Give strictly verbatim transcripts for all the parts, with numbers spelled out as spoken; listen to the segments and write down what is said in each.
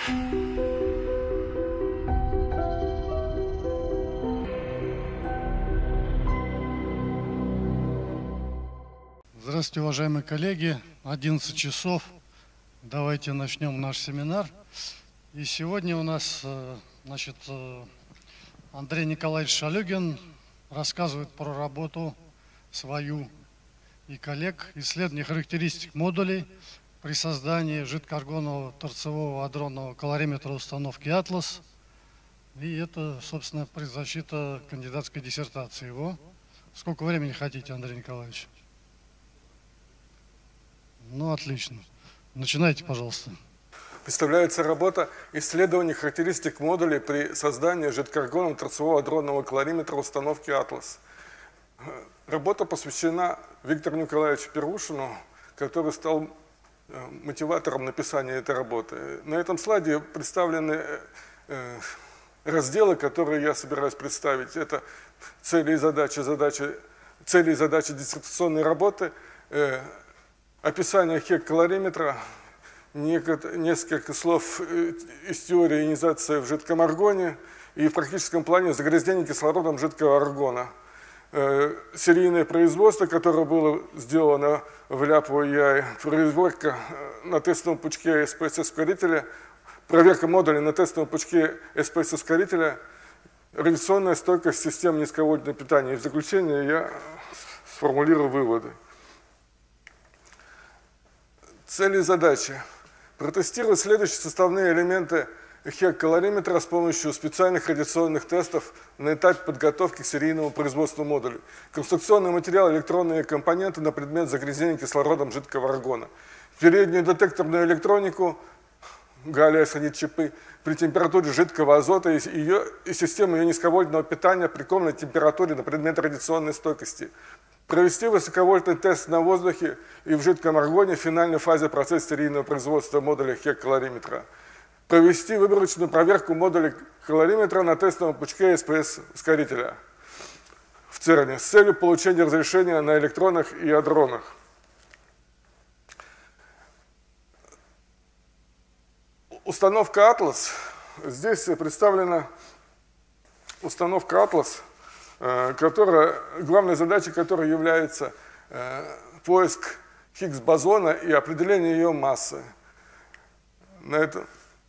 Здравствуйте, уважаемые коллеги. одиннадцать часов. Давайте начнем наш семинар. И сегодня у нас, значит, Андрей Николаевич Шалюгин рассказывает про работу свою и коллег, исследование характеристик модулей при создании жидкоаргонового торцевого адронного калориметра установки «Атлас». И это, собственно, предзащита кандидатской диссертации его. Сколько времени хотите, Андрей Николаевич? Ну, отлично. Начинайте, пожалуйста. Представляется работа исследования характеристик модулей при создании жидкоаргонового торцевого адронного калориметра установки «Атлас». Работа посвящена Виктору Николаевичу Первушину, который стал мотиватором написания этой работы. На этом слайде представлены разделы, которые я собираюсь представить. Это цели и задачи, задачи, цели и задачи диссертационной работы, описание хек-калориметра, несколько слов из теории ионизации в жидком аргоне и в практическом плане загрязнение кислородом жидкого аргона. Серийное производство, которое было сделано в ляп-ой, производка на тестовом пучке эс пэ эс-ускорителя, проверка модуля на тестовом пучке эс пэ эс-ускорителя, радиационная стойкость систем низковольтного питания. И в заключение я сформулирую выводы. Цели и задачи. Протестировать следующие составные элементы хек-калориметра с помощью специальных радиационных тестов на этапе подготовки к серийному производству модулей. Конструкционный материал, электронные компоненты на предмет загрязнения кислородом жидкого аргона. Переднюю детекторную электронику, галлия-арсенид-чипы, при температуре жидкого азота и, ее, и систему ее низковольтного питания при комнатной температуре на предмет радиационной стойкости. Провести высоковольтный тест на воздухе и в жидком аргоне в финальной фазе процесса серийного производства модуля хек-калориметра. Провести выборочную проверку модуля калориметра на тестовом пучке эс пэ эс-ускорителя в церне с целью получения разрешения на электронах и адронах. Установка «Атлас». Здесь представлена установка «Атлас», которая, главной задачей которой является э, поиск Хиггс-бозона и определение ее массы. На, это...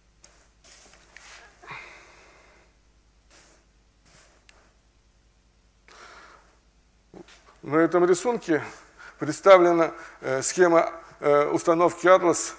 На этом рисунке представлена э, схема э, установки «Атлас».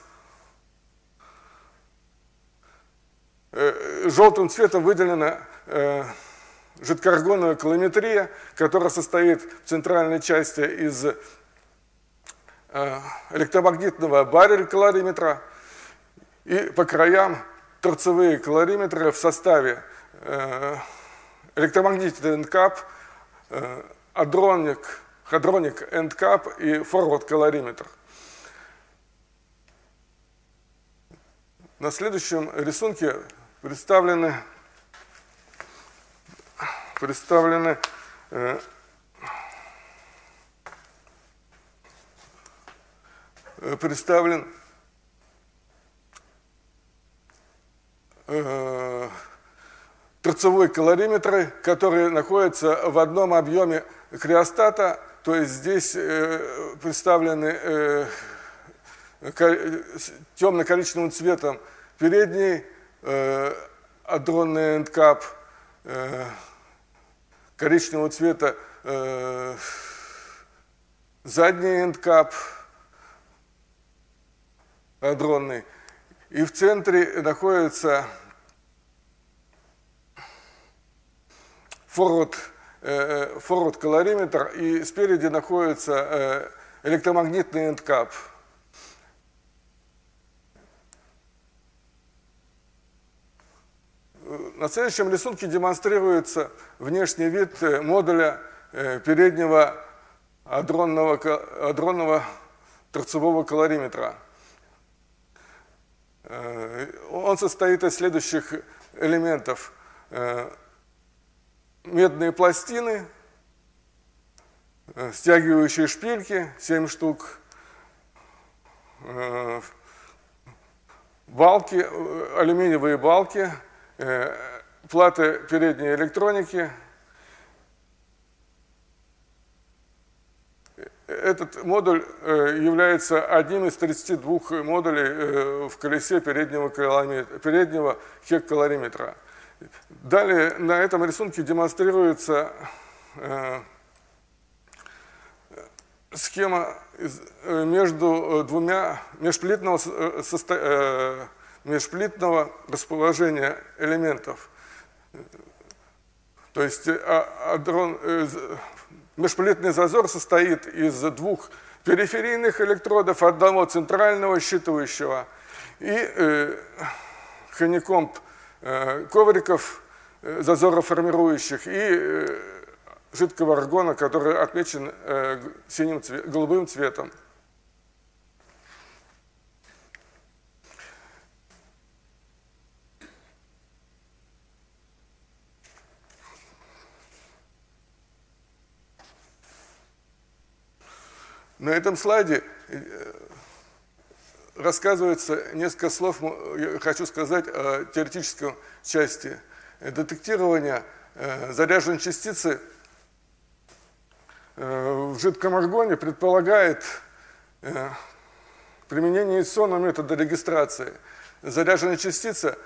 Э, желтым цветом выделена э, жидкоаргоновая калометрия, которая состоит в центральной части из э, электромагнитного баррель-калориметра и по краям торцевые калориметры в составе э, электромагнитный эндкап, э, адроник, хадроник эндкап и форвард-калориметр. На следующем рисунке представлены представлены э, представлен э, торцевой калориметры, которые находятся в одном объеме криостата, то есть здесь э, представлены э, темно-коричневым цветом передний э, адронный эндкап, э, коричневого цвета э, задний эндкап адронный, и в центре находится форвард, э, форвард калориметр, и спереди находится э, электромагнитный эндкап. На следующем рисунке демонстрируется внешний вид модуля переднего адронного, адронного торцевого калориметра. Он состоит из следующих элементов. Медные пластины, стягивающие шпильки, семь штук, балки, алюминиевые балки, платы передней электроники. Этот модуль является одним из тридцати двух модулей в колесе переднего, переднего хек-калориметра. Далее на этом рисунке демонстрируется схема между двумя межплитного, состо... межплитного расположения элементов. То есть адрон... межплитный зазор состоит из двух периферийных электродов, одного центрального считывающего и э, ханикомб э, ковриков, э, зазороформирующих, и э, жидкого аргона, который отмечен э, синим цвет, голубым цветом. На этом слайде рассказывается несколько слов, я хочу сказать о теоретической части. Детектирование заряженной частицы в жидком аргоне предполагает применение инерционного метода регистрации. Заряженная частица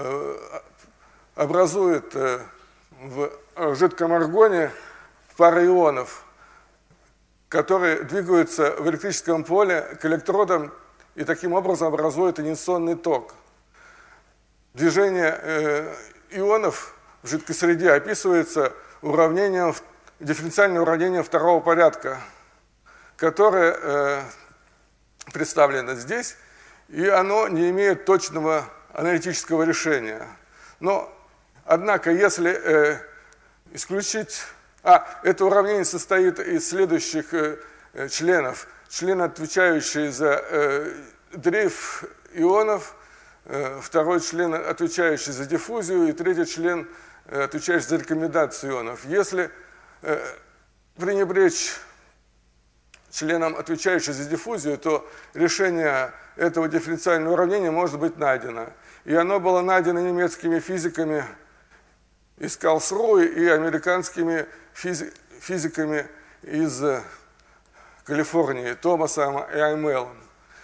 образует в жидком аргоне пары ионов, которые двигаются в электрическом поле к электродам и таким образом образуют инициационный ток. Движение э, ионов в жидкой среде описывается уравнением, дифференциальным уравнением второго порядка, которое э, представлено здесь, и оно не имеет точного аналитического решения. Но, однако, если э, исключить... А, это уравнение состоит из следующих э, членов. Член, отвечающий за э, дрейф ионов, э, второй член, отвечающий за диффузию, и третий член, э, отвечающий за рекомендацию ионов. Если э, пренебречь членом, отвечающим за диффузию, то решение этого дифференциального уравнения может быть найдено. И оно было найдено немецкими физиками из Карлсруэ и американскими физиками из Калифорнии, Томасом и Аймелом.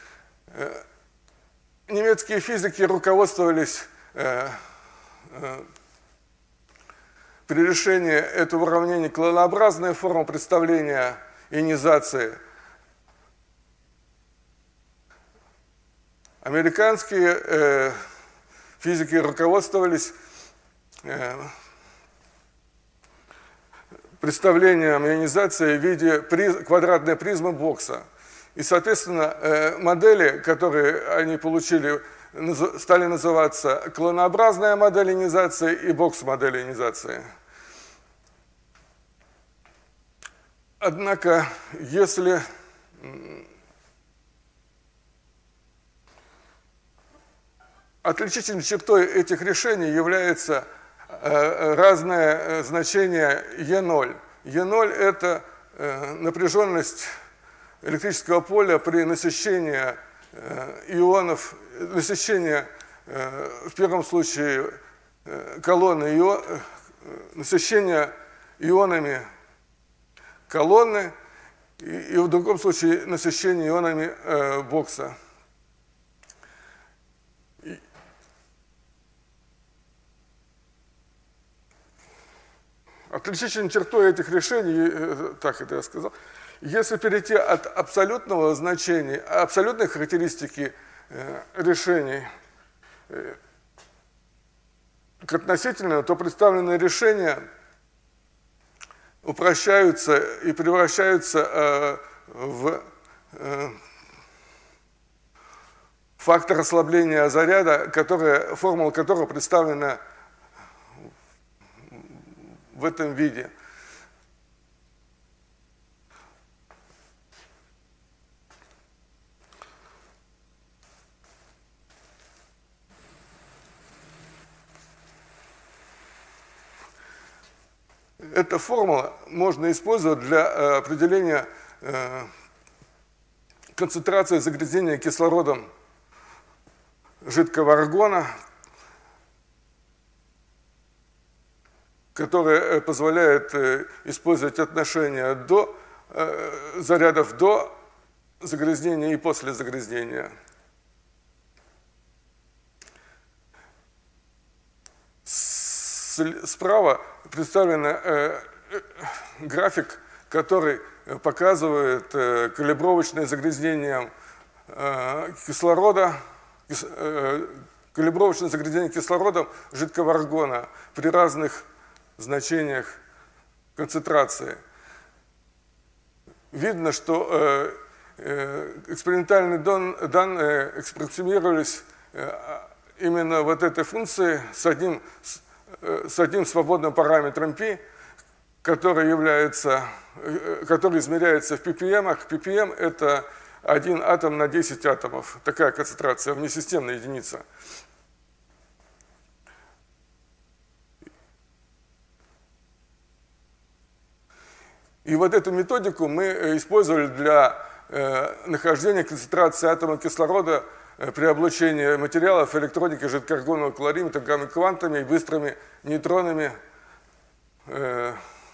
Немецкие физики руководствовались э, э, при решении этого уравнения клонообразной формы представления ионизации. Американские э, физики руководствовались э, представлением ионизации в виде приз, квадратной призмы бокса. И, соответственно, э, модели, которые они получили, наз, стали называться клонообразная модель ионизации и бокс-модель ионизации. Однако, если отличительной чертой этих решений является разное значение Е ноль. Е ноль – это напряженность электрического поля при насыщении ионов, насыщении в первом случае колонны, ион, насыщение ионами колонны, и, и в другом случае насыщение ионами э, бокса. И... Отличительной чертой этих решений, э, так это я сказал, если перейти от абсолютного значения, абсолютной характеристики э, решений э, к относительному, то представленные решения упрощаются и превращаются э, в э, фактор ослабления заряда, который, формула которого представлена в этом виде. Эта формула можно использовать для определения концентрации загрязнения кислородом жидкого аргона, которая позволяет использовать отношения до зарядов до загрязнения и после загрязнения. Справа представлен э, э, график, который показывает э, калибровочное загрязнение э, кислорода, кис, э, калибровочное загрязнение кислородом жидкого аргона при разных значениях концентрации. Видно, что э, э, экспериментальные данные экспроксимировались э, именно вот этой функции с одним, с, э, с одним свободным параметром π, который является, э, который измеряется в ppm. ppm – это один атом на десять атомов. Такая концентрация, внесистемная единица. И вот эту методику мы использовали для э, нахождения концентрации атома кислорода э, при облучении материалов электроники жидкоаргонового калориметра гамма-квантами и быстрыми нейтронами э,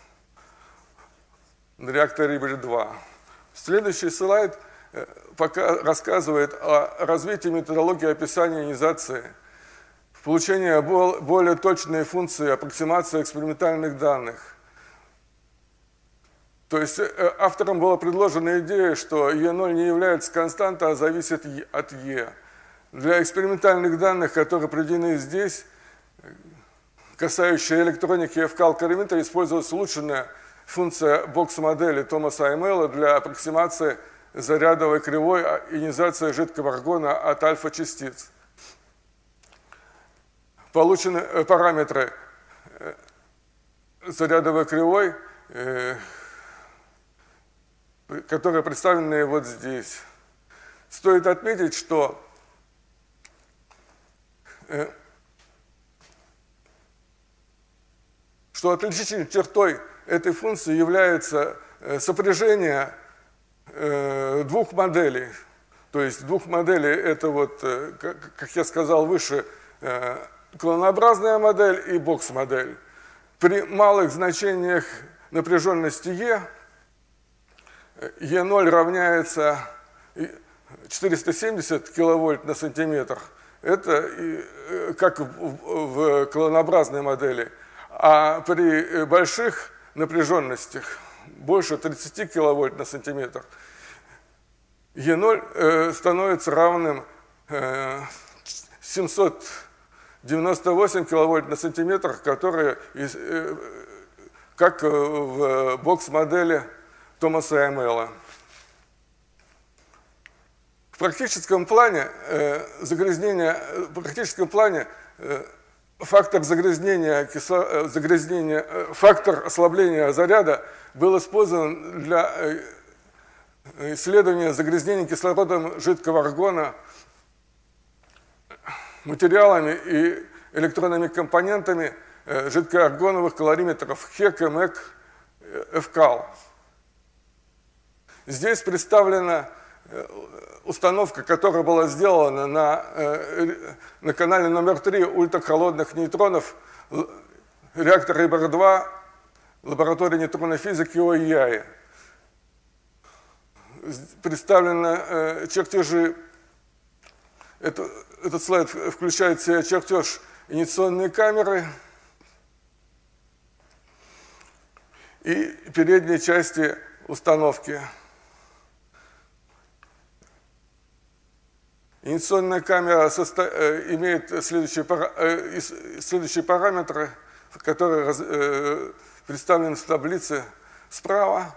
на реакторе Ибрид два. Следующий слайд э, пока рассказывает о развитии методологии описания ионизации, получения более точной функции аппроксимации экспериментальных данных. То есть авторам была предложена идея, что Е ноль не является константой, а зависит от Е. Для экспериментальных данных, которые приведены здесь, касающие электроники эф кал калориметра, использовалась улучшенная функция бокс-модели Томаса Аймела для аппроксимации зарядовой кривой ионизации жидкого аргона от альфа-частиц. Получены параметры зарядовой кривой, которые представлены вот здесь. Стоит отметить, что э, что отличительной чертой этой функции является э, сопряжение э, двух моделей. То есть двух моделей – это, вот, э, как, как я сказал выше, э, клонообразная модель и бокс-модель. При малых значениях напряженности Е Е ноль равняется четыреста семьдесят киловольт на сантиметр. Это как в клонообразной модели. А при больших напряженностях, больше тридцати киловольт на сантиметр, Е ноль становится равным семьсот девяносто восемь киловольт на сантиметр, которые, как в бокс-модели Томаса Аймела. В практическом плане э, загрязнение, в практическом плане э, фактор загрязнения, кисло, э, загрязнения э, фактор ослабления заряда был использован для э, исследования загрязнения кислородом жидкого аргона материалами и электронными компонентами э, жидкоаргоновых калориметров ХЭК, МЭК, эф кал. Здесь представлена установка, которая была сделана на, на канале номер три ультрахолодных нейтронов реактора Ибрид два лаборатории нейтронной физики ОИАИ. Представлены чертежи. Это, этот слайд включает в себя чертеж инициационной камеры и передней части установки. Инициационная камера состо... имеет следующие, пара... следующие параметры, которые раз... представлены в таблице справа.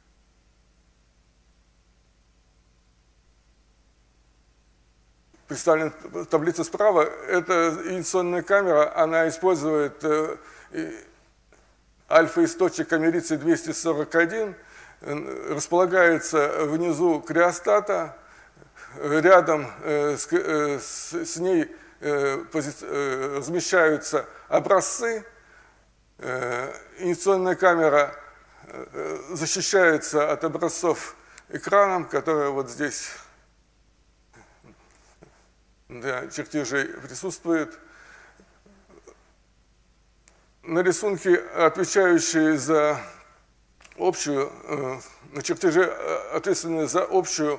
Представлена таблица справа. Это инициационная камера, она использует альфа-источник америций двести сорок один, располагается внизу криостата. Рядом э, с, э, с, с ней э, пози, э, размещаются образцы. Э, инициационная камера э, защищается от образцов экраном, который вот здесь для чертежей присутствует. На рисунке, отвечающие за общую, на чертеже, ответственные за общую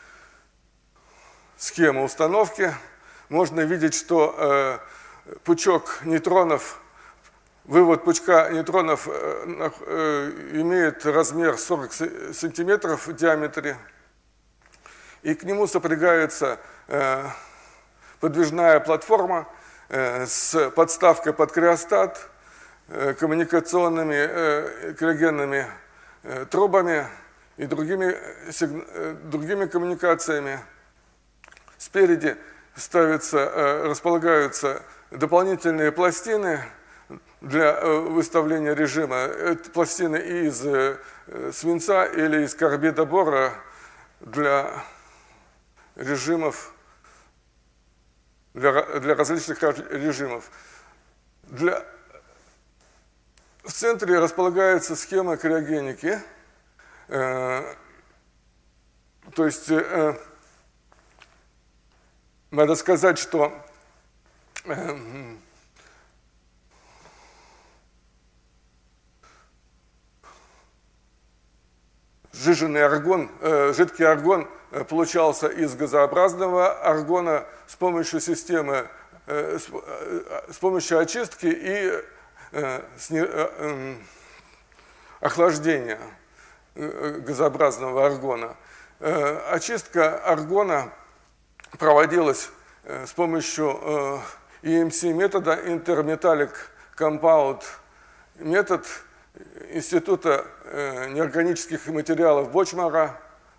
схему установки, можно видеть, что пучок нейтронов, вывод пучка нейтронов имеет размер сорок сантиметров в диаметре, и к нему сопрягается подвижная платформа с подставкой под криостат, коммуникационными криогенными трубами и другими, другими коммуникациями. Спереди ставятся, располагаются дополнительные пластины для выставления режима. Это пластины из свинца или из карбида бора для режимов, для, для различных режимов. Для В центре располагается схема криогеники, э, то есть э, надо сказать, что э, сжиженный аргон, э, жидкий аргон получался из газообразного аргона с помощью системы, э, с, э, с помощью очистки и охлаждения газообразного аргона. Очистка аргона проводилась с помощью и эм си метода, Intermetallic Compound метод Института неорганических материалов Бочмара,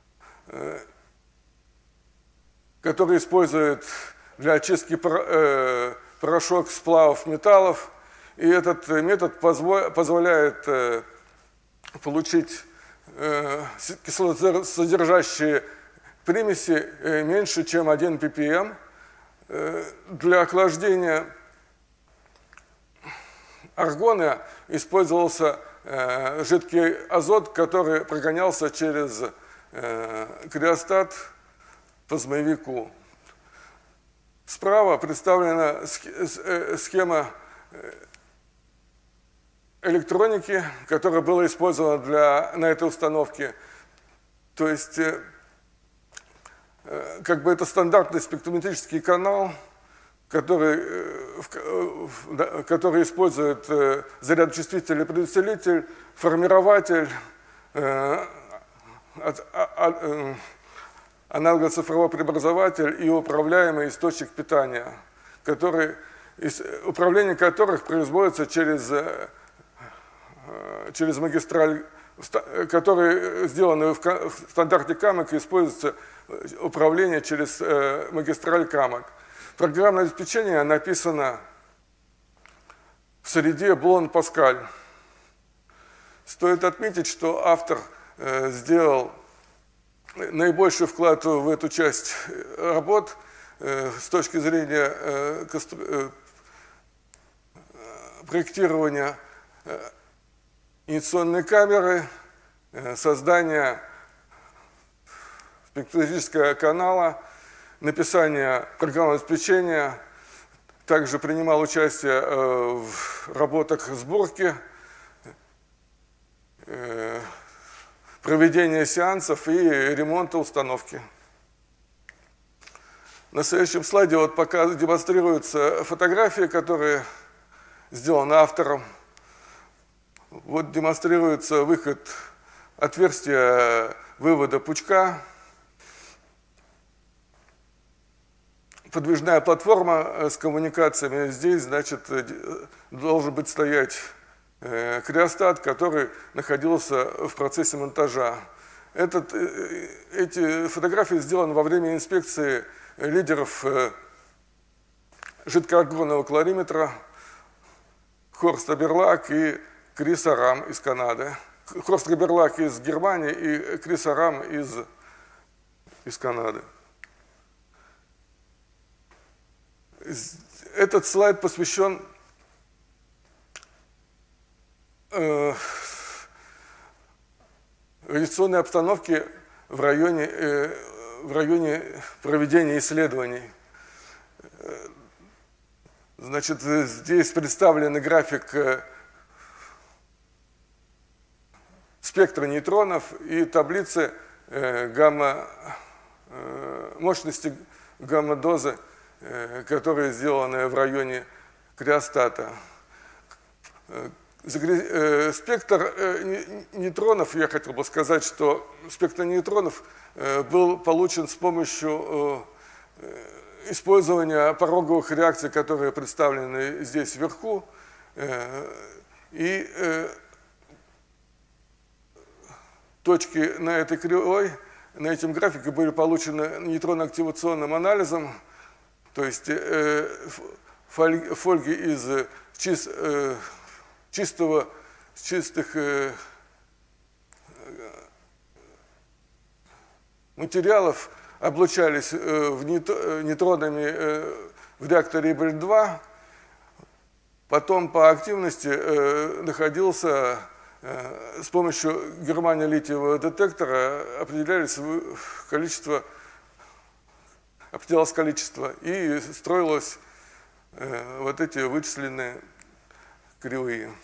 который использует для очистки порошок сплавов металлов. И этот метод позволяет получить кислородосодержащие примеси меньше, чем один пи пи эм. Для охлаждения аргона использовался жидкий азот, который прогонялся через криостат по змеевику. Справа представлена схема электроники, которая была использована для, на этой установке. То есть, э, как бы это стандартный спектрометрический канал, который, э, в, который использует э, зарядочувствитель-предусилитель, формирователь, э, от, а, э, аналогоцифровой преобразователь и управляемый источник питания, который, управление которых производится через через магистраль, которые сделаны в стандарте камок, и используется управление через магистраль камок. Программное обеспечение написано в среде Блон-Паскаль. Стоит отметить, что автор сделал наибольший вклад в эту часть работ с точки зрения проектирования инициационной камеры, создания спектрометрического канала, написания программного обеспечения. Также принимал участие в работах сборки, проведения сеансов и ремонта установки. На следующем слайде вот пока демонстрируются фотографии, которые сделаны автором. Вот демонстрируется выход, отверстия вывода пучка, подвижная платформа с коммуникациями. Здесь, значит, должен быть стоять криостат, который находился в процессе монтажа. Этот, эти фотографии сделаны во время инспекции лидеров жидкоаргонового калориметра Хорст Аберлак и Крис Арам из Канады. Хорст Аберлак из Германии и Крис Арам из, из Канады. Этот слайд посвящен э, радиационной обстановке в районе, э, в районе проведения исследований. Значит, здесь представлен график спектра нейтронов и таблицы гамма, мощности гамма-дозы, которые сделаны в районе криостата. Спектр нейтронов, я хотел бы сказать, что спектр нейтронов был получен с помощью использования пороговых реакций, которые представлены здесь вверху. И точки на этой кривой, на этом графике были получены нейтронно-активационным анализом, то есть фольги из чист, чистого, чистых материалов облучались в нейтронами в реакторе Ибрид два, потом по активности находился с помощью германиолитиевого детектора определялись количество, определялось количество и строилось вот эти вычисленные кривые.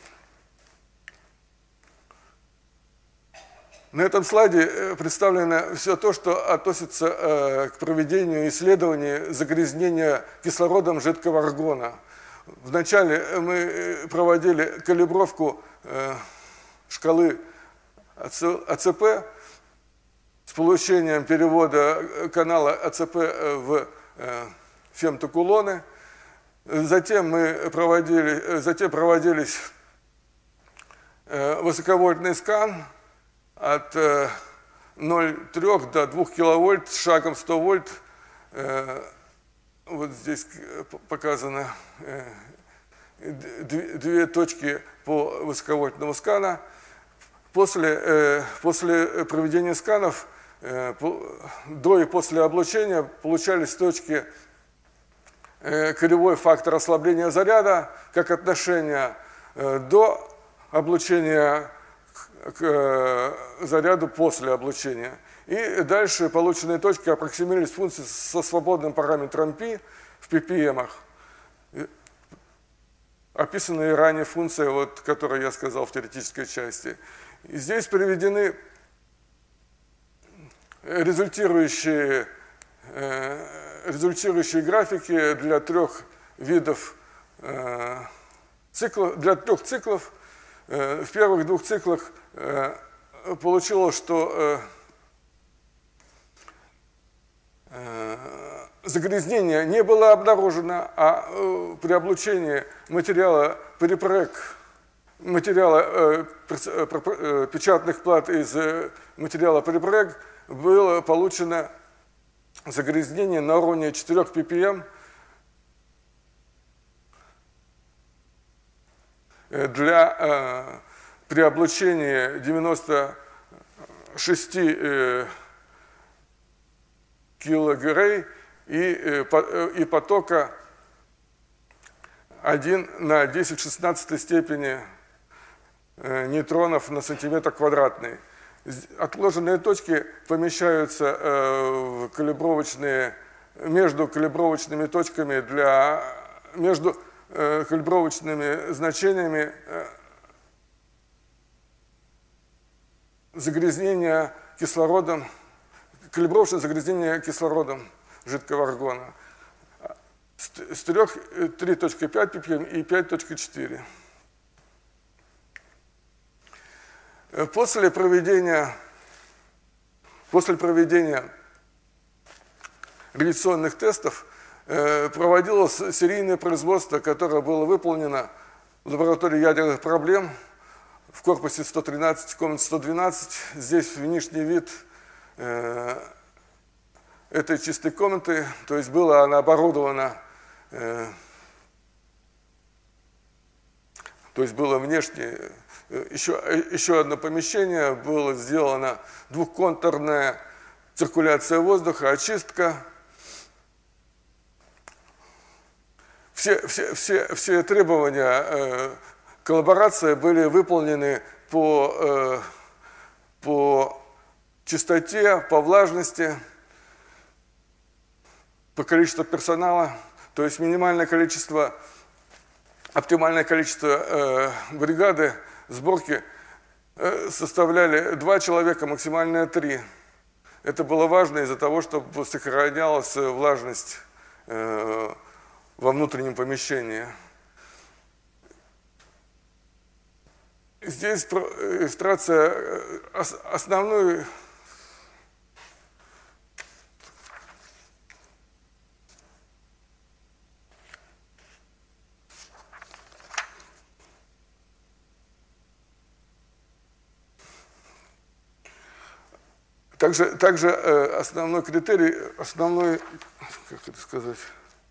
На этом слайде представлено все то, что относится к проведению исследований загрязнения кислородом жидкого аргона. Вначале мы проводили калибровку шкалы АЦП с получением перевода канала АЦП в фемтокулоны. Затем мы проводили, затем проводились высоковольтный скан от ноль целых трёх десятых до двух киловольт с шагом сто вольт. Вот здесь показано две точки по высоковольтному скана. После, после проведения сканов до и после облучения получались точки кривой фактор ослабления заряда как отношение до облучения к заряду после облучения. И дальше полученные точки аппроксимировались функции со свободным параметром π в пи пи эмах. Описанные ранее функции, вот, которые я сказал в теоретической части. И здесь приведены результирующие, э, результирующие графики для трех видов э, циклов, для трех циклов. Э, в первых двух циклах э, получилось, что э, э, загрязнение не было обнаружено, а э, при облучении материала припрек, материала э, э, печатных плат из э, материала припрек было получено загрязнение на уровне четырёх пи пи эм для э, при облучении девяноста шести э, килогрей и, э, и потока один на десять в шестнадцатой степени э, нейтронов на сантиметр квадратный. Отложенные точки помещаются э, в калибровочные, между калибровочными точками для, между э, калибровочными значениями э, загрязнения кислородом, калибровочное загрязнение кислородом жидкого аргона с три точки пять пи пи эм и пять точки четыре. После проведения, после проведения радиационных тестов э, проводилось серийное производство, которое было выполнено в лаборатории ядерных проблем в корпусе сто тринадцать, комнате сто двенадцать. Здесь внешний вид э, этой чистой комнаты, то есть была она оборудована, э, то есть было внешне. Еще, еще одно помещение, было сделано двухконтурная циркуляция воздуха, очистка. Все, все, все, все требования э, коллаборации были выполнены по, э, по чистоте, по влажности, по количеству персонала. То есть минимальное количество, оптимальное количество э, бригады сборки э, составляли два человека, максимальное три. Это было важно из-за того, чтобы сохранялась влажность э, во внутреннем помещении. Здесь иллюстрация основной. Также, также э, основной критерий, основной, как это сказать,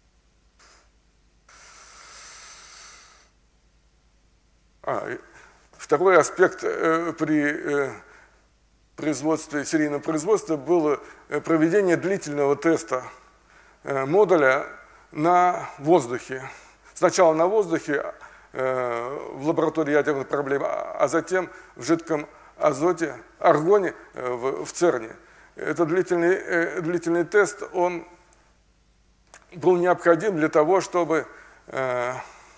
а, второй аспект э, при э, производстве, серийном производстве было проведение длительного теста э, модуля на воздухе. Сначала на воздухе э, в лаборатории ядерных проблем, а затем в жидком азоте, аргоне в, в ЦЕРНе. Этот длительный, э, длительный тест, он был необходим для того, чтобы э,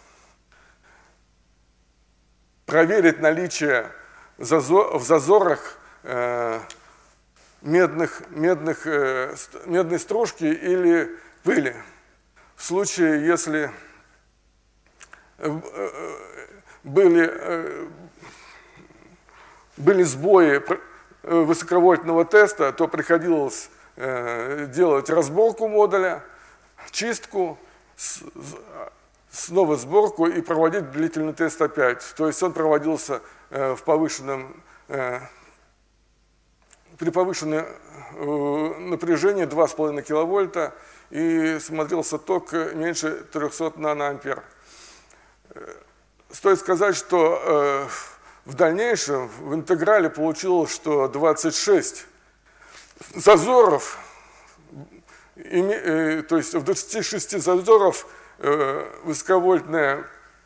проверить наличие зазор, в зазорах э, медных, медных, э, медной стружки или пыли. В случае, если э, были... Э, были сбои высоковольтного теста, то приходилось э, делать разборку модуля, чистку, с, снова сборку и проводить длительный тест опять. То есть он проводился э, в повышенном, э, при повышенном э, напряжении два с половиной киловольта и смотрелся ток меньше трёхсот наноампер. Стоит сказать, что э, в дальнейшем в интеграле получилось, что двадцать шесть зазоров, то есть в двадцати шести зазоров высоковольтная,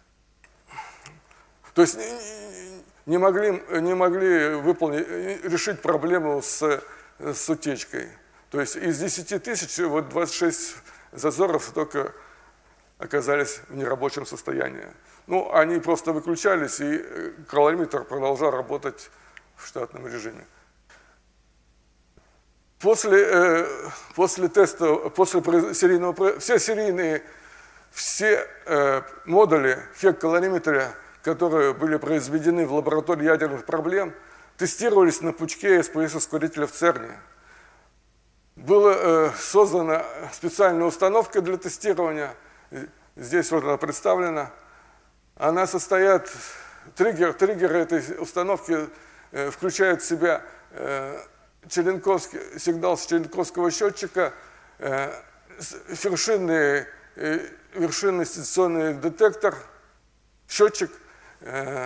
то есть не могли, не могли выполнить, решить проблему с, с утечкой. То есть из десяти тысяч вот двадцать шесть зазоров только оказались в нерабочем состоянии. Ну, они просто выключались, и калориметр продолжал работать в штатном режиме. После, э, после теста, после серийного, все серийные, все э, модули хек-калориметра, которые были произведены в лаборатории ядерных проблем, тестировались на пучке эс пэ эс-ускорителя в ЦЕРНе. Была э, создана специальная установка для тестирования, здесь вот она представлена. Она состоит, триггер, триггеры этой установки э, включают в себя э, черенковский, сигнал с черенковского счетчика, э, вершинный, э, вершинный стационарный детектор, счетчик, э,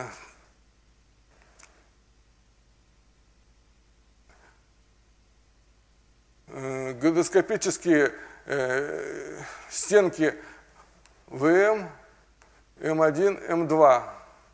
э, гидроскопические э, стенки вэ эм, эм один, эм два.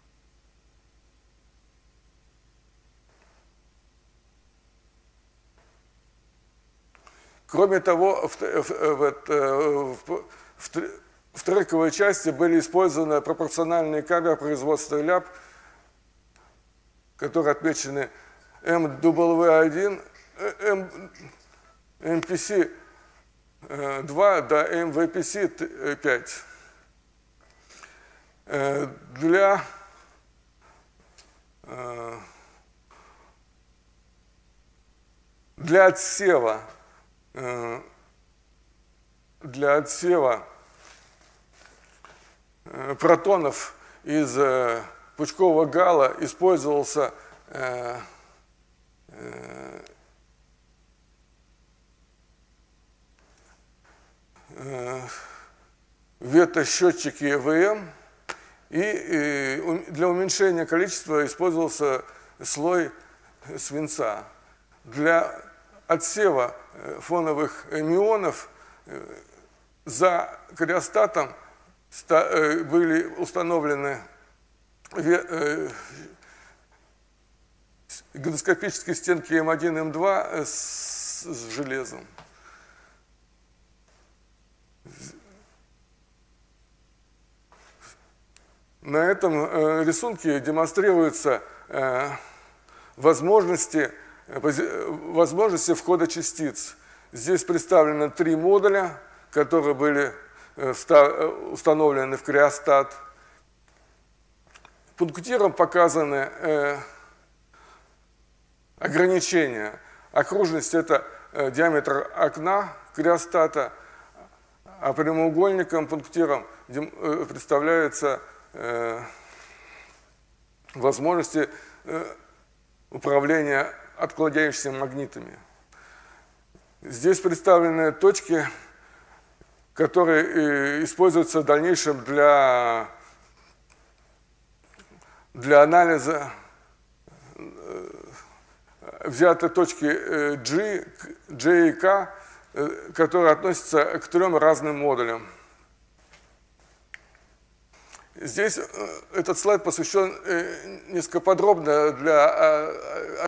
Кроме того, в, в, в, в, в, в трековой части были использованы пропорциональные камеры производства ляп, которые отмечены эм дабл ю один, эм пи си два до эм вэ пи си пять. Для для отсева для отсева протонов из пучкового гала использовался ветосчетчики вэ эм, и для уменьшения количества использовался слой свинца. Для отсева фоновых мионов за криостатом были установлены гидроскопические стенки эм один, эм два с железом. На этом э, рисунке демонстрируются э, возможности, э, возможности входа частиц. Здесь представлены три модуля, которые были э, установлены в криостат. Пунктиром показаны э, ограничения. Окружность – это э, диаметр окна криостата, а прямоугольником, пунктиром э, представляются э, возможности э, управления отклоняющимися магнитами. Здесь представлены точки, которые э, используются в дальнейшем для, для анализа. Взяты точки G, J и K, которые относятся к трем разным модулям. Здесь этот слайд посвящен несколько подробно для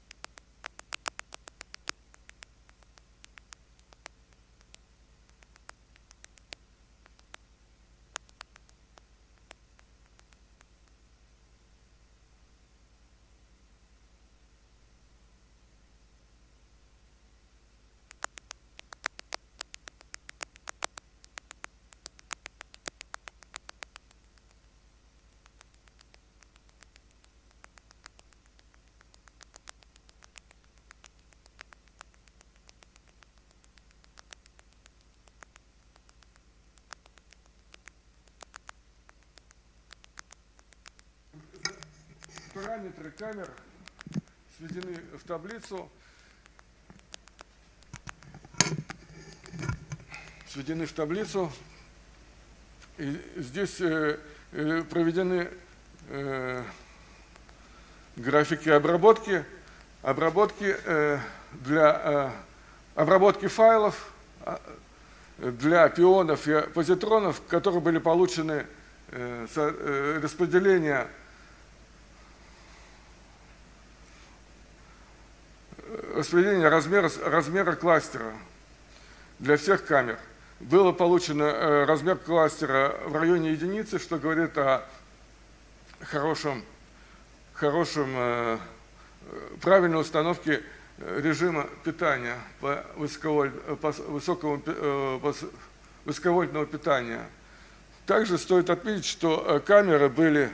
параметры камер сведены в таблицу. Сведены в таблицу. И здесь э, э, проведены э, графики обработки. Обработки э, для э, обработки файлов для пионов и позитронов, которые были получены э, со, э, распределение распределение размера, размера кластера для всех камер. Было получено э, размер кластера в районе единицы, что говорит о хорошем, хорошем э, правильной установке режима питания по высоковоль, по высокому, э, по высоковольтного питания. Также стоит отметить, что камеры были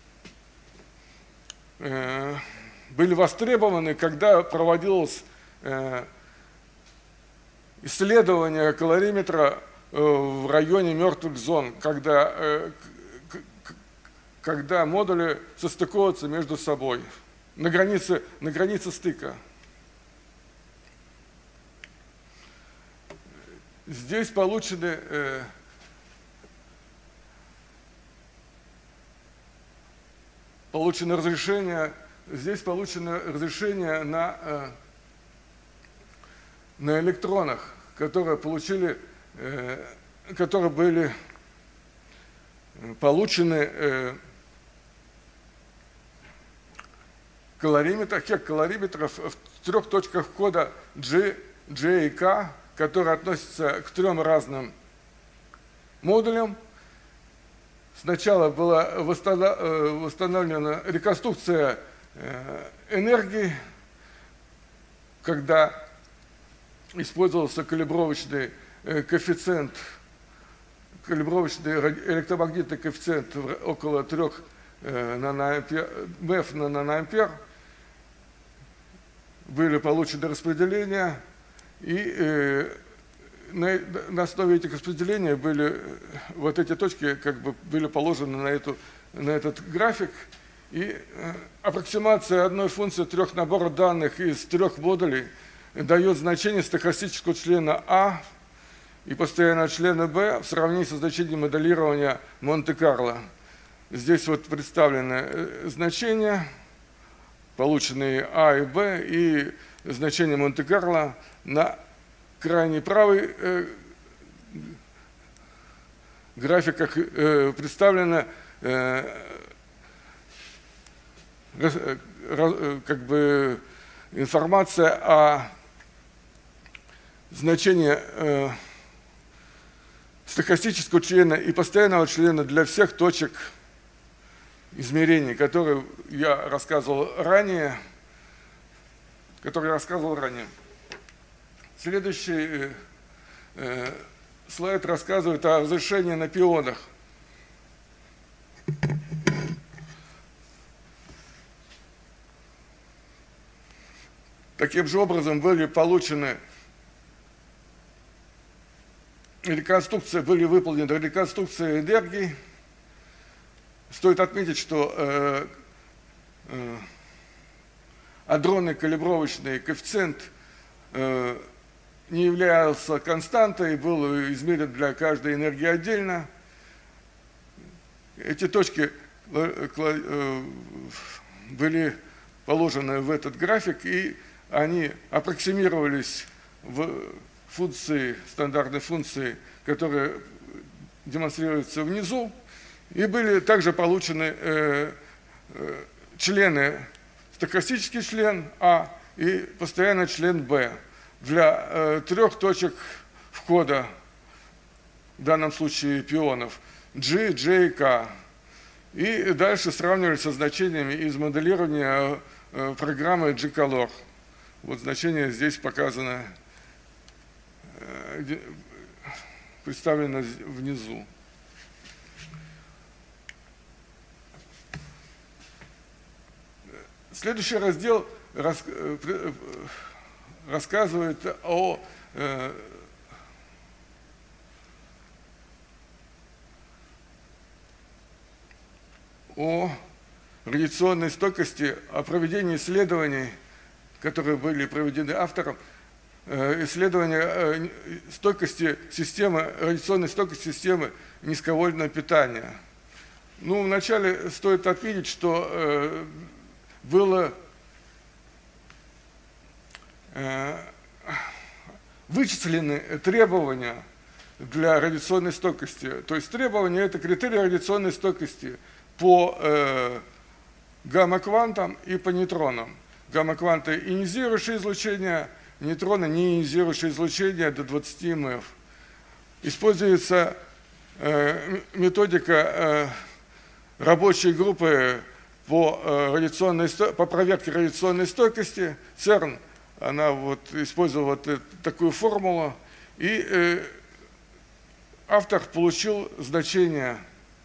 э, были востребованы, когда проводилось э, исследование калориметра э, в районе мертвых зон, когда, э, когда модули состыковываются между собой на границе, на границе стыка. Здесь получены э, получено разрешение. Здесь получено разрешение на, на электронах, которые получили, которые были получены калориметр, хек калориметров в трех точках входа G, J и K, которые относятся к трем разным модулям. Сначала была восстановлена реконструкция энергии, когда использовался калибровочный коэффициент, калибровочный электромагнитный коэффициент около трех наноампер, МЭФ на наноампер, были получены распределения, и э, на, на основе этих распределений были вот эти точки как бы были положены на, эту, на этот график. И аппроксимация одной функции трех наборов данных из трех модулей дает значение стохастического члена А и постоянного члена Б в сравнении со значением моделирования Монте-Карло. Здесь вот представлены значения, полученные А и Б, и значение Монте-Карло. На крайней правой э, графиках э, представлено э, как бы информация о значении э, стохастического члена и постоянного члена для всех точек измерений, которые я рассказывал ранее, которые я рассказывал ранее. Следующий э, слайд рассказывает о разрешении на пионах. Таким же образом были получены реконструкции, были выполнены реконструкции энергии. Стоит отметить, что э, э, адронный калибровочный коэффициент э, не являлся константой, был измерен для каждой энергии отдельно. Эти точки э, были положены в этот график, и они аппроксимировались в функции, стандартной функции, которая демонстрируется внизу, и были также получены э, э, члены, стохастический член А и постоянный член Б для э, трех точек входа, в данном случае пионов, G, J и K. И дальше сравнивали со значениями из моделирования э, программы G-Color. Вот значение здесь показано, э, представлено внизу. Следующий раздел рас, э, рассказывает о э, о радиационной стойкости, о проведении исследований, которые были проведены автором, э, исследования э, стойкости системы, радиационной стойкости системы низковольтного питания. Ну, вначале стоит отметить, что э, было э, вычислены требования для радиационной стойкости. То есть требования – это критерии радиационной стойкости по э, гамма-квантам и по нейтронам. Гамма-кванты – ионизирующее излучение, нейтроны – не ионизирующее излучение до двадцати эм эф. Используется э, методика э, рабочей группы по, э, радиационной, по проверке радиационной стойкости. ЦЕРН, она вот использовала вот такую формулу, и э, автор получил значение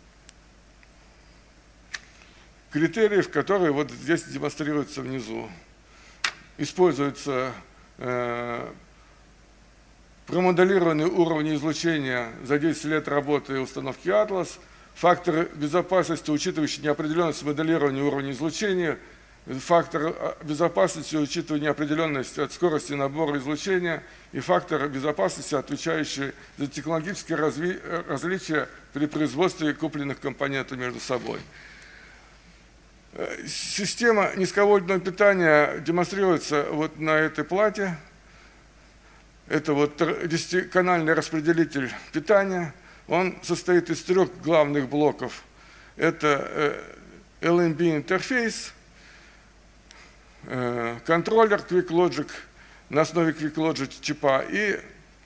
критериев, которые вот здесь демонстрируются внизу. Используются э, промоделированные уровни излучения за десять лет работы установки «Атлас», факторы безопасности, учитывающие неопределенность моделирования уровня излучения, фактор безопасности, учитывая неопределенность от скорости набора излучения, и фактор безопасности, отвечающий за технологические разви... различия при производстве купленных компонентов между собой. Система низковольтного питания демонстрируется вот на этой плате. Это вот десятиканальный распределитель питания. Он состоит из трех главных блоков. Это эл эм би интерфейс, контроллер QuickLogic на основе QuickLogic чипа и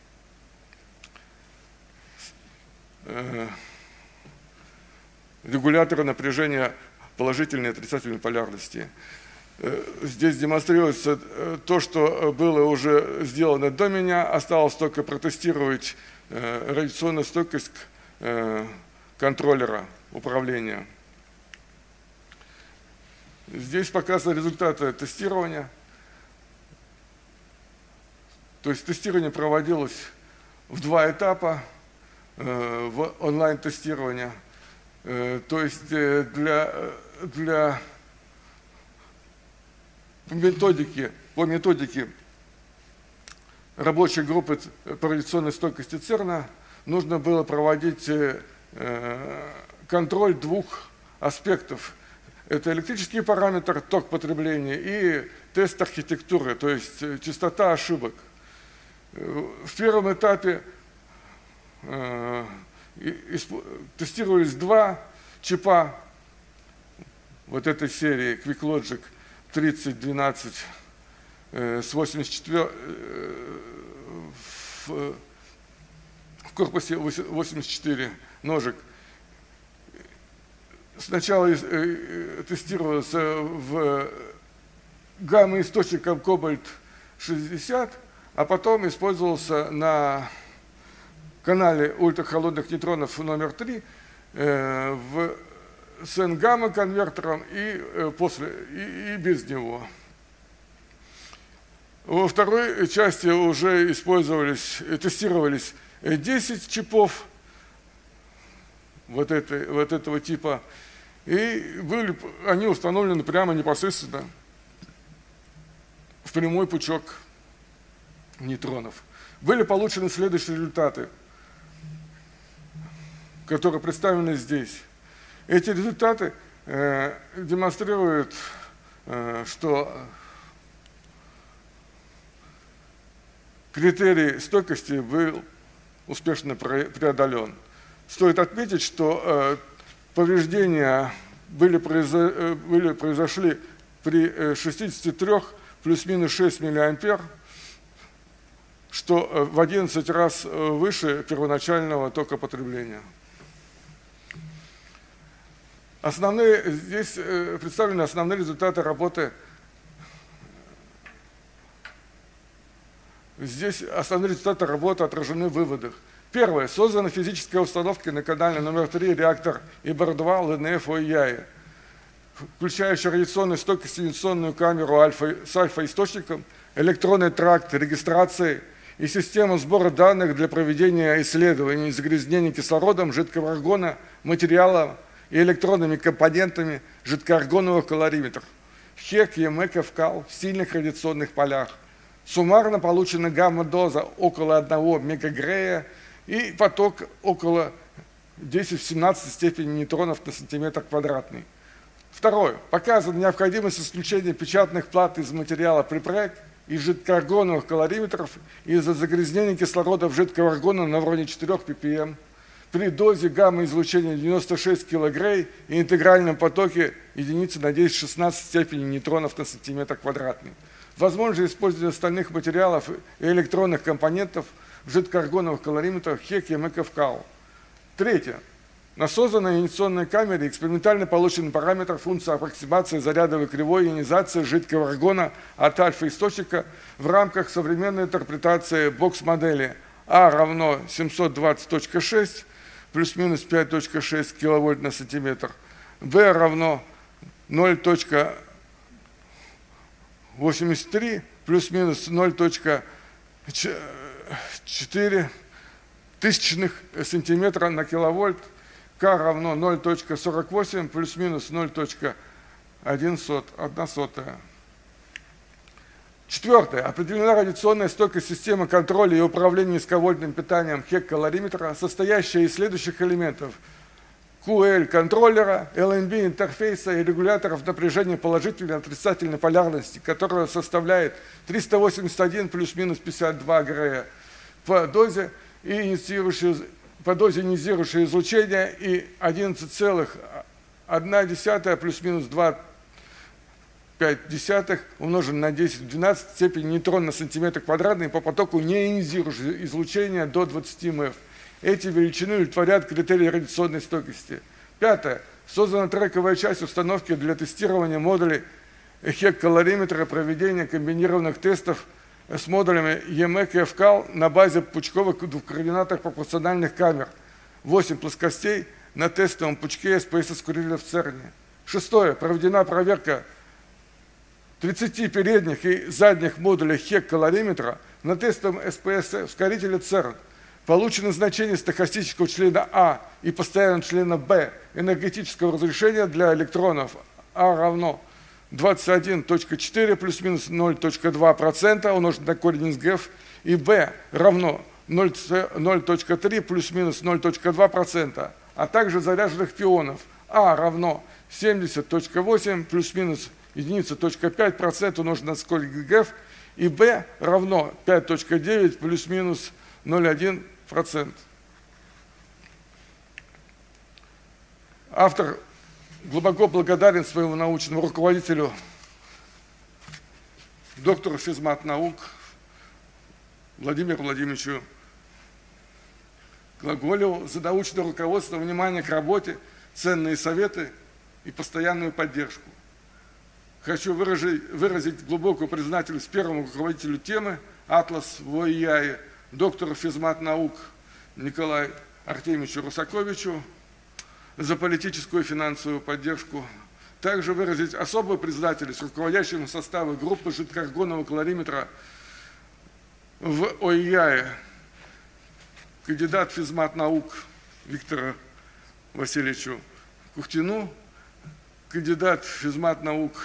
регулятора напряжения положительной и отрицательной полярности. Здесь демонстрируется то, что было уже сделано до меня. Осталось только протестировать радиационную стойкость контроллера управления. Здесь показаны результаты тестирования. То есть тестирование проводилось в два этапа в онлайн-тестирование. То есть для, для методики, по методике рабочей группы по радиационной стойкости ЦЕРНа нужно было проводить контроль двух аспектов. Это электрический параметр, ток потребления, и тест архитектуры, то есть частота ошибок. В первом этапе тестировались два чипа вот этой серии QuickLogic тридцать двенадцать с восемьдесят четыре в, в корпусе восемьдесят четыре ножек сначала тестировался в гамма-источником кобальт шестьдесят, а потом использовался на канале ультрахолодных нейтронов номер три э, в, с N-гамма-конвертером и, э, после, и, и без него. Во второй части уже использовались, тестировались десять чипов вот, этой, вот этого типа, и были они установлены прямо непосредственно в прямой пучок нейтронов. Были получены следующие результаты, которые представлены здесь. Эти результаты э, демонстрируют, э, что критерий стойкости был успешно преодолен. Стоит отметить, что э, повреждения были, произо, э, были, произошли при э, шестидесяти трёх плюс-минус шесть миллиампер, что э, в одиннадцать раз выше первоначального тока потребления. Основные, здесь э, представлены основные результаты работы. Здесь основные результаты работы отражены в выводах. Первое. Создана физическая установка на канале номер три реактор И Б Р два Л Н Ф ОИЯИ, включающая радиационную стойкость инициационную камеру альфа, с альфа-источником, электронный тракт регистрации и систему сбора данных для проведения исследований загрязнения кислородом, жидкого аргона, материала и электронными компонентами жидкоаргонового калориметра, ХЕК, ЕМЭК, ФКАЛ в сильных радиационных полях. Суммарно получена гамма-доза около одного мегагрея и поток около десять в семнадцатой степени нейтронов на сантиметр квадратный. Второе. Показана необходимость исключения печатных плат из материала припрек и жидкоаргоновых калориметров из-за загрязнения кислорода жидкого аргона на уровне четырёх пи пи эм при дозе гамма-излучения девяносто шесть килогрей и интегральном потоке единицы на десять в шестнадцатой степени нейтронов на сантиметр квадратный. Возможно использование остальных материалов и электронных компонентов в жидкоаргоновых калориметрах ХЕК, ЕМЭК, ФКАЛ. Третье. На созданной инициационной камере экспериментально получен параметр функции аппроксимации зарядовой кривой ионизации жидкого аргона от альфа-источника в рамках современной интерпретации бокс-модели А равно семьсот двадцать точка шесть плюс-минус пять точка шесть киловольт на сантиметр, Б равно ноль точка восемьдесят три плюс-минус ноль точка четыре тысячных сантиметра на киловольт, К равно ноль точка сорок восемь плюс-минус ноль точка одна сотая. Четвертое. Определена радиационная стойкость системы контроля и управления низковольтным питанием ХЕК-калориметра, состоящая из следующих элементов: Q L контроллера, L N B интерфейса и регуляторов напряжения положительной и отрицательной полярности, которая составляет триста восемьдесят один плюс-минус пятьдесят два грея по дозе и инициирующее, по дозе ионизирующее излучение и одиннадцать целых одна десятая плюс-минус два пять десятых умноженное на десять в двенадцатой степени нейтрон на сантиметр квадратный по потоку неионизирующего излучения до двадцати МЭФ. Эти величины удовлетворяют критерии радиационной стойкости. Пятое. Создана трековая часть установки для тестирования модулей ХЕК-калориметра и проведения комбинированных тестов с модулями ЕМЭК и ФКАЛ на базе пучковых двухкоординатных пропорциональных камер. восемь плоскостей на тестовом пучке СПС-скурили в ЦЕРНе. Шестое. Проведена проверка тридцати передних и задних модулей ХЕК-калориметра на тестовом СПС-ускорителе ЦЕРН. Получено значение стохастического члена А и постоянного члена Б энергетического разрешения для электронов А равно двадцать один точка четыре плюс-минус ноль точка два процента умножить на корень из ГЭФ и Б равно ноль точка три плюс-минус ноль точка два процента, а также заряженных пионов А равно семьдесят точка восемь плюс-минус единица точка пять процента умножить на корень ГЭФ и Б равно пять точка девять плюс-минус ноль целых одна десятая процента. Автор глубоко благодарен своему научному руководителю, доктору физмат-наук Владимиру Владимировичу Глаголеву за научное руководство, внимание к работе, ценные советы и постоянную поддержку. Хочу выразить, выразить глубокую признательность первому руководителю темы «Атлас» в ОИЯе, доктору физмат-наук Николаю Артемьевичу Русаковичу за политическую и финансовую поддержку. Также выразить особую признательность руководящему составу группы жидкоаргонового калориметра в ОИЯе, кандидат физмат-наук Виктору Васильевичу Кухтину, кандидат физмат-наук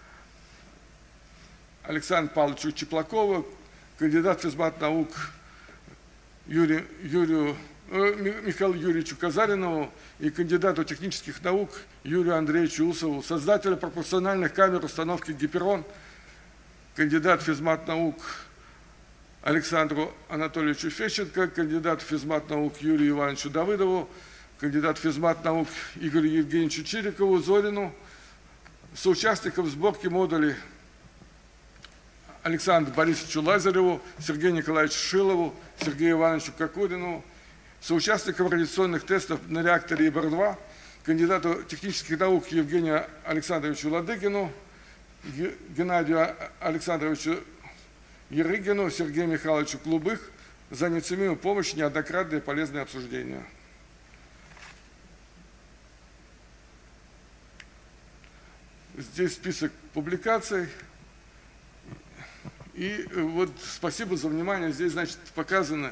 Александру Павловичу Чеплакову, кандидат физмат-наук Юрию, Юрию, э, Михаилу Юрьевичу Казаринову и кандидату технических наук Юрию Андреевичу Усову, создателя пропорциональных камер установки Гиперон, кандидат физмат-наук Александру Анатольевичу Фещенко, кандидат физмат-наук Юрию Ивановичу Давыдову, кандидат физмат-наук Игорю Евгеньевичу Чирикову, Зорину, соучастников сборки модулей Александру Борисовичу Лазареву, Сергею Николаевичу Шилову, Сергею Ивановичу Кокорину, соучастникам радиационных тестов на реакторе ИБР два, кандидату технических наук Евгению Александровичу Ладыгину, Геннадию Александровичу Ерыгину, Сергею Михайловичу Клубых за неоценимую помощь, неоднократное и полезное обсуждение. Здесь список публикаций. И вот спасибо за внимание. Здесь, значит, показано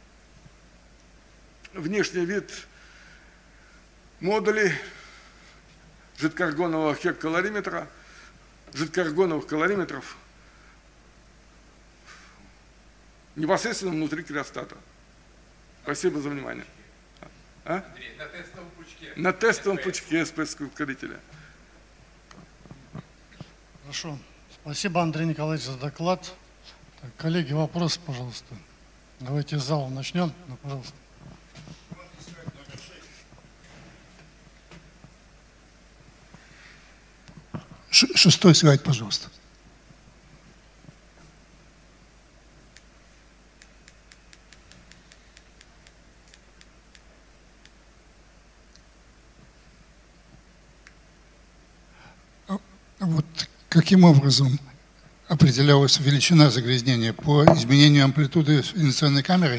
внешний вид модулей жидкоаргонового хек-калориметра, жидкоаргоновых калориметров непосредственно внутри криостата. Спасибо за внимание. А? Андрей, на тестовом пучке. На тестовом пучке эс-пэ-ускорителя. Хорошо. Спасибо, Андрей Николаевич, за доклад. Так, коллеги, вопросы, пожалуйста. Давайте с зала начнем. Ну, пожалуйста. Шестой слайд, пожалуйста. Вот каким образом определялась величина загрязнения? По изменению амплитуды инерционной камеры?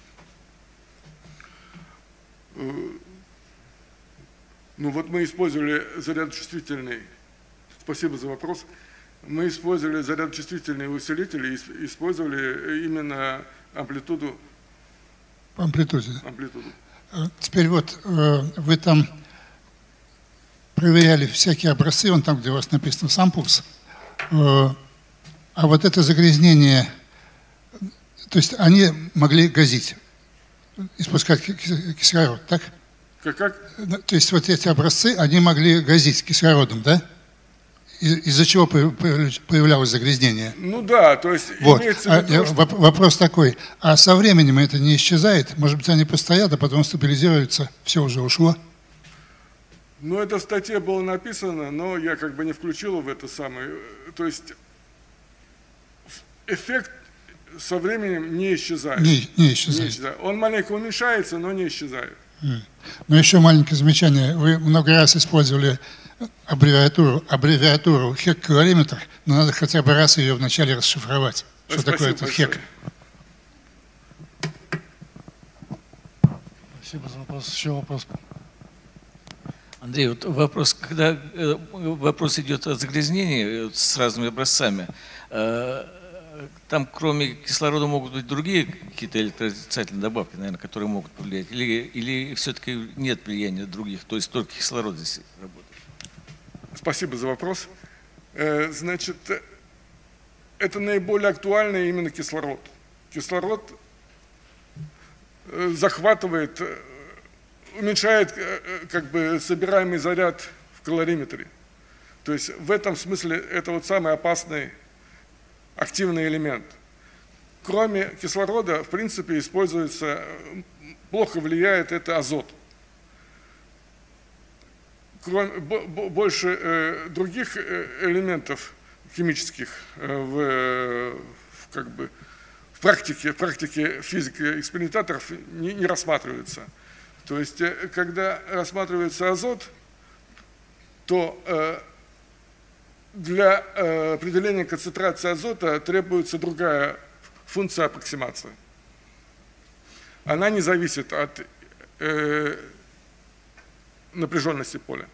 Ну вот мы использовали зарядочувствительный, спасибо за вопрос, мы использовали зарядочувствительные усилители и использовали именно амплитуду. По амплитуде. амплитуду. Теперь вот вы там проверяли всякие образцы, он там, где у вас написано самплс, а вот это загрязнение, то есть они могли газить, испускать кислород, так? Как, как? То есть вот эти образцы, они могли газить кислородом, да? Из-за чего появлялось загрязнение? Ну да, то есть вот. имеется в виду, а, что... Вопрос такой, а со временем это не исчезает? Может быть, они постоят, а потом стабилизируются, все уже ушло? Ну, это в статье было написано, но я как бы не включил в это самое. То есть эффект со временем не исчезает. Не, не исчезает. Не исчезает. Он маленько уменьшается, но не исчезает. Ну, еще маленькое замечание. Вы много раз использовали аббревиатуру, аббревиатуру хек-калориметр, но надо хотя бы раз ее вначале расшифровать. Что Спасибо такое этот большое. хек? Спасибо за вопрос. Еще вопрос. Андрей, вот вопрос, когда э, вопрос идет о загрязнении с разными образцами, э, там кроме кислорода могут быть другие какие-то электроотрицательные добавки, наверное, которые могут повлиять, или, или все-таки нет влияния других, то есть только кислород здесь работает? Спасибо за вопрос. Э, значит, это наиболее актуально именно кислород. Кислород э, захватывает, э, уменьшает э, как бы собираемый заряд в калориметре. То есть в этом смысле это вот самый опасный активный элемент. Кроме кислорода, в принципе, используется, плохо влияет это азот. Кроме, больше э, других элементов химических э, в, в, как бы, в практике, в практике физико-экспериментаторов не, не рассматривается. То есть, когда рассматривается азот, то э, для э, определения концентрации азота требуется другая функция аппроксимации. Она не зависит от э, напряженности поля.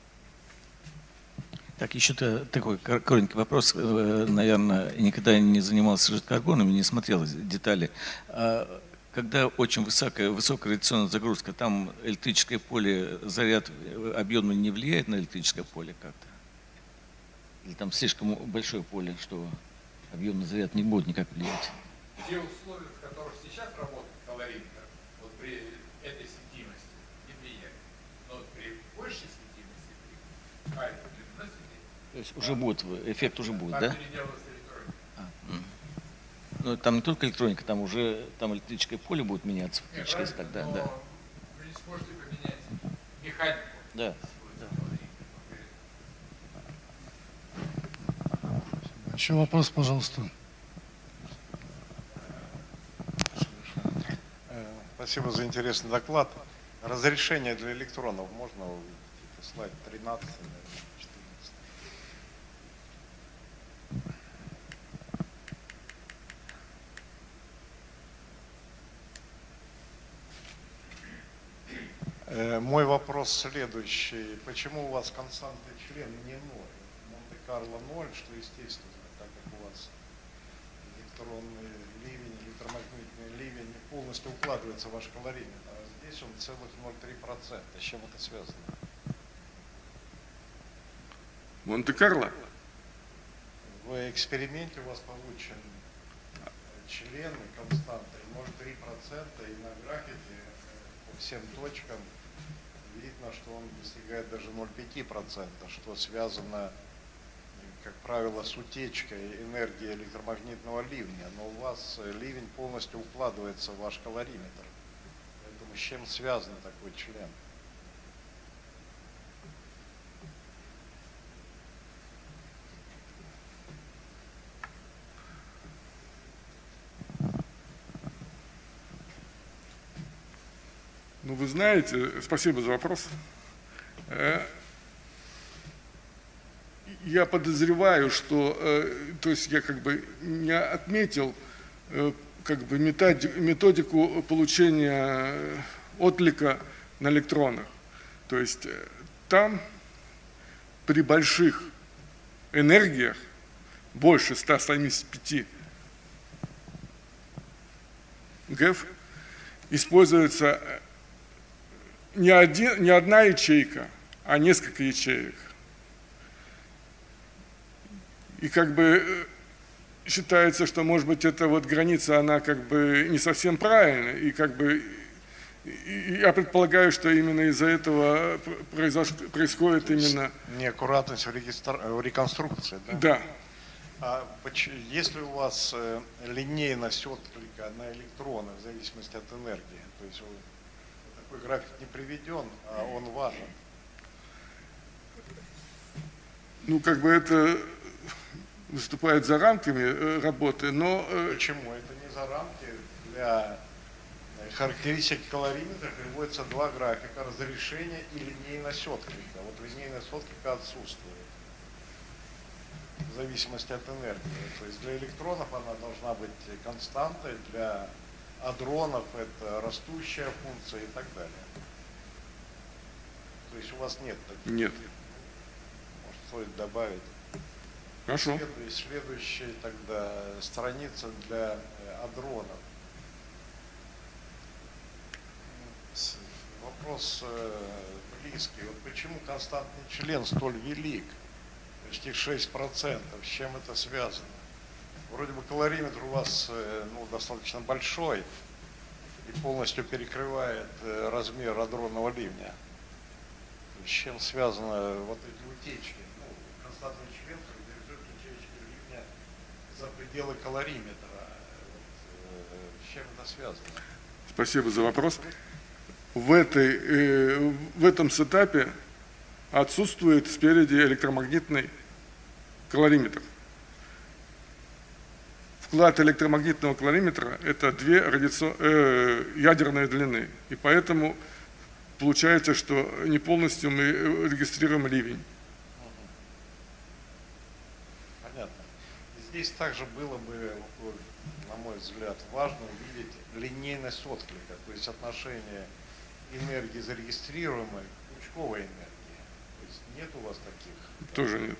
Так, еще такой коротенький вопрос. Наверное, никогда не занимался жидкоаргонами, не смотрел детали. Когда очень высокая, высокая радиационная загрузка, там электрическое поле, заряд объемный не влияет на электрическое поле как-то? Или там слишком большое поле, что объемный заряд не будет никак влиять? В те условия, в которых сейчас работает калориметр, вот при этой светимости не влияет. Но вот при большей светимости, при а, это длинной светимости, то есть уже будет, эффект уже будет, да? переделывается электроника. А, ну, там не только электроника, там уже там электрическое поле будет меняться фактически, Нет, тогда, но да. вы не сможете поменять механику. Да. Еще вопрос, пожалуйста. Спасибо за интересный доклад. Разрешение для электронов можно увидеть? Это слайд тринадцать, четырнадцать. Мой вопрос следующий. Почему у вас константный член не ноль? Монте-Карло ноль, что естественно, так как у вас электронный ливень, электромагнитный ливень не полностью укладывается в ваш калориметр, а здесь он целых ноль целых три десятых процента. С чем это связано? Монте-Карло? В эксперименте у вас получен член константой ноль целых три десятых процента, и на графике по всем точкам видно, что он достигает даже ноль целых пять десятых процента, что связано, как правило, с утечкой энергии электромагнитного ливня. Но у вас ливень полностью укладывается в ваш калориметр. Поэтому с чем связан такой член? Ну, вы знаете, спасибо за вопрос. Я подозреваю, что, то есть я как бы не отметил как бы методику получения отклика на электронах. То есть там при больших энергиях, больше ста семидесяти пяти ГЭФ, используется не, один, не одна ячейка, а несколько ячеек. И как бы считается, что, может быть, эта вот граница, она как бы не совсем правильная. И как бы и я предполагаю, что именно из-за этого произош... происходит именно... Неаккуратность в, регистр... в реконструкции, да? Да. А если у вас линейность отклика на электроны в зависимости от энергии, то есть такой график не приведен, а он важен? Ну, как бы это выступает за рамками работы, но... Почему? Это не за рамки. Для характеристик калориметра приводятся два графика: разрешение и линейность отклика. Вот линейность отклика отсутствует в зависимости от энергии. То есть для электронов она должна быть константой, для адронов это растущая функция и так далее. То есть у вас нет таких? Нет. Может, стоит добавить. Хорошо. Следующая, следующая тогда страница для адронов. Вопрос близкий. Вот почему константный член столь велик? Почти шесть процентов. С чем это связано? Вроде бы калориметр у вас ну, достаточно большой и полностью перекрывает размер адронного ливня. С чем связаны вот эти утечки? Ну, константный член характеризует утечки ливня за пределы калориметра. Вот, с чем это связано? Спасибо за вопрос. В, этой, э, в этом сетапе отсутствует спереди электромагнитный калориметр. Вклад электромагнитного калориметра – это две радиаци... э, ядерные длины. И поэтому получается, что не полностью мы регистрируем ливень. здесь также было бы, на мой взгляд, важно увидеть линейность отклика, то есть отношение энергии зарегистрируемой к пучковой энергии. То есть нет у вас таких? Тоже нет.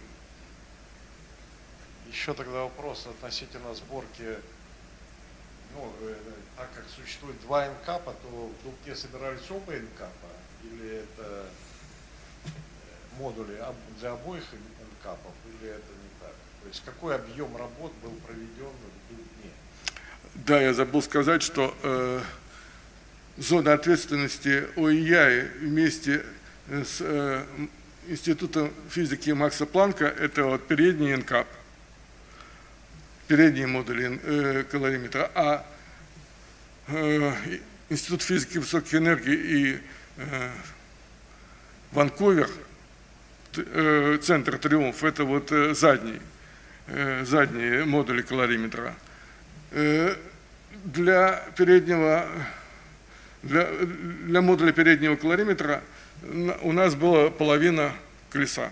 Еще тогда вопрос относительно сборки. Ну, э, так как существует два энкапа, то в Дубке собирались оба энкапа, или это модули для обоих энкапов, или это не так? То есть какой объем работ был проведен в Дубне? Да, я забыл сказать, что э, зона ответственности ОИЯ вместе с э, Институтом физики Макса Планка — это вот передний энкап, передние модули э, калориметра, а э, Институт физики высоких энергий и э, Ванкувер, э, центр Триумф, это вот э, задний, э, задние модули калориметра. Э, для переднего, для, для модуля переднего калориметра у нас была половина колеса.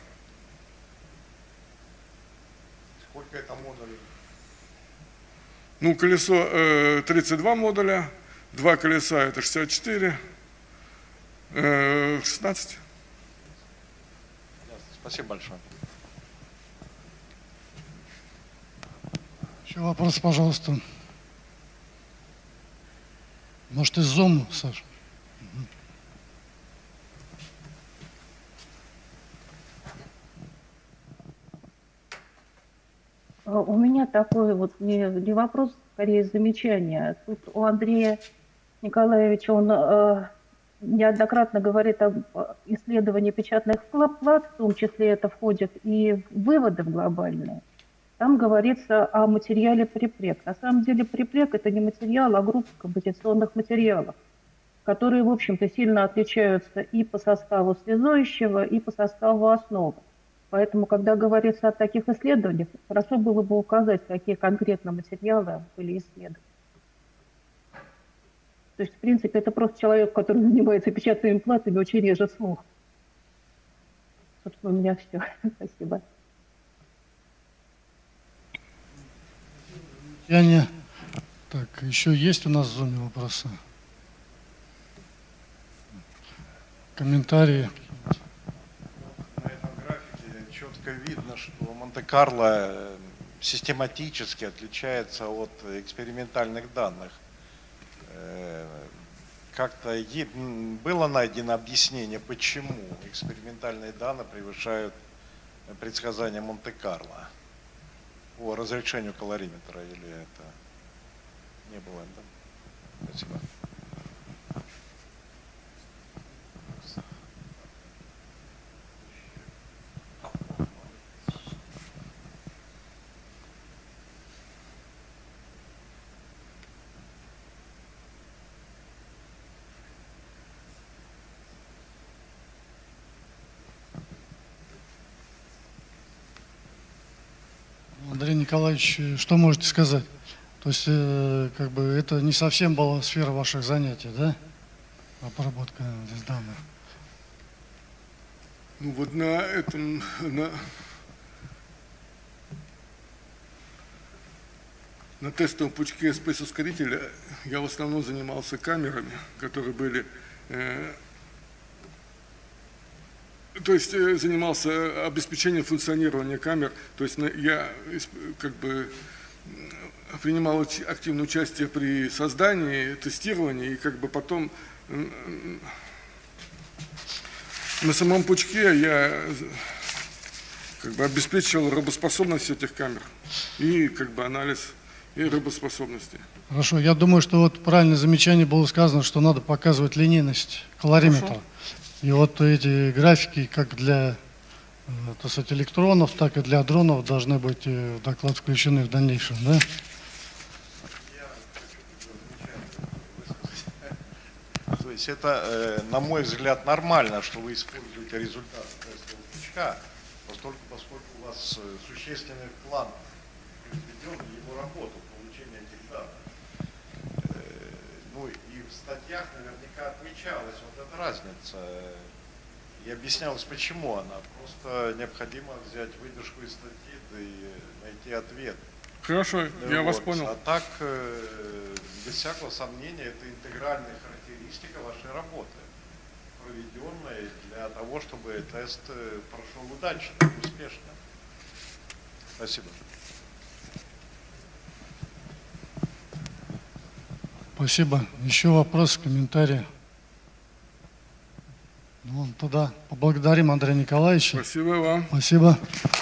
Сколько это модулей? Ну, колесо э, тридцать два модуля, два колеса это шестьдесят четыре, э, шестнадцать. Спасибо большое. Еще вопрос, пожалуйста. Может, из Zoom, Саша? У меня такой вот не, не вопрос, скорее замечание. Тут у Андрея Николаевича, он э, неоднократно говорит об исследовании печатных плат, в том числе это входит и выводы в глобальные. Там говорится о материале припрек. На самом деле припрек — это не материал, а группа композиционных материалов, которые, в общем-то, сильно отличаются и по составу связующего, и по составу основы. Поэтому, когда говорится о таких исследованиях, хорошо было бы указать, какие конкретно материалы были исследованы. То есть, в принципе, это просто человек, который занимается печатными платами, очень режет слух. Собственно, у меня все. Спасибо. Яне. Так, еще есть у нас в зоне вопросы? Комментарии? Четко видно, что Монте-Карло систематически отличается от экспериментальных данных. Как-то было найдено объяснение, почему экспериментальные данные превышают предсказания Монте-Карло по разрешению калориметра, или это не было? Да? Спасибо. Андрей Николаевич, что можете сказать? То есть, э, как бы, это не совсем была сфера ваших занятий, да? Обработка этих данных. Ну вот на этом, на, на тестовом пучке спейс-ускорителя я в основном занимался камерами, которые были, э, то есть э, занимался обеспечением функционирования камер, то есть я как бы принимал активное участие при создании, тестировании, и как бы потом на самом пучке я как бы обеспечил работоспособность этих камер и как бы анализ и работоспособности. Хорошо, я думаю, что вот правильное замечание было сказано, что надо показывать линейность калориметра. Хорошо. И вот эти графики, как для, так сказать, электронов, так и для дронов, должны быть в доклад включены в дальнейшем, да? То есть это, на мой взгляд, нормально, что вы используете результаты тестового пучка, поскольку, поскольку у вас существенный план произведен в его работу, получения этих данных. Ну и в статьях наверняка отмечалась вот эта разница. И объяснялось, почему она. Просто необходимо взять выдержку из статьи, да и найти ответ. Хорошо, я Вот. вас понял. А так, э, без всякого сомнения, это интегральная характеристика вашей работы, проведенная для того, чтобы тест э, прошел удачно, успешно. Спасибо. Спасибо. Еще вопрос, комментарии? Ну, тогда поблагодарим Андрея Николаевича. Спасибо вам. Спасибо.